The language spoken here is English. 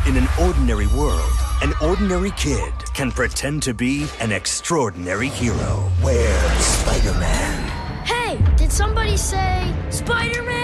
In an ordinary world, an ordinary kid can pretend to be an extraordinary hero. Where's Spider-Man? Hey, did somebody say Spider-Man?